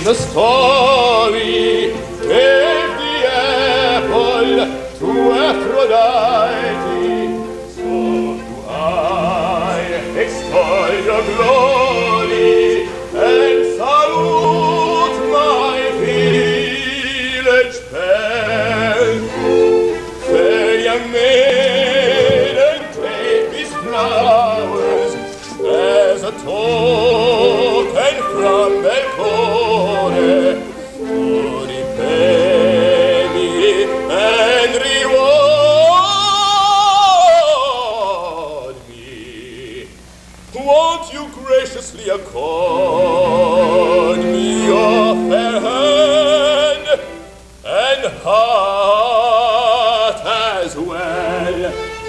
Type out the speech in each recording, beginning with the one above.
the story gave the apple to Aphrodite. So do I extol your glory and salute my village belle. Fair young maiden, take these flowers as a token from Belcore to repay me and reward me. Won't you graciously accord me your fair hand and heart as well?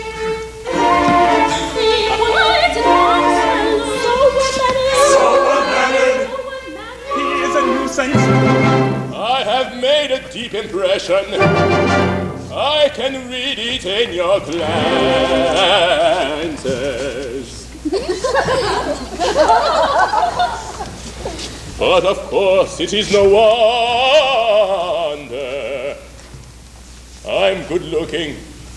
I have made a deep impression. I can read it in your glances. But of course it is no wonder. I'm good looking.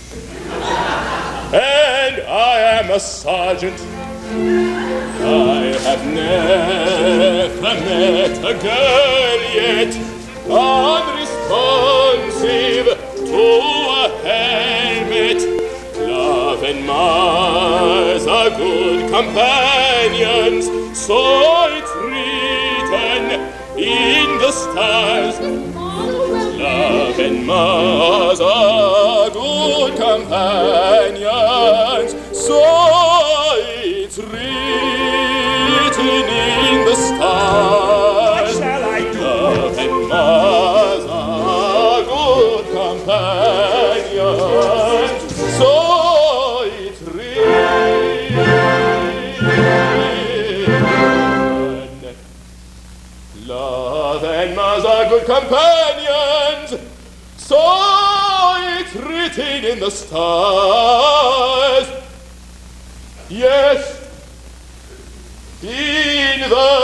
And I am a sergeant. I have never met a girl yet unresponsive to a helmet. Love and Mars are good companions, so it's written in the stars. Love and Mars are good companions, so it's written in the stars. What shall I do? Love and Mars are good companions, so it's written. Love and Mars are good companions, so it's written in the stars. Yes, in the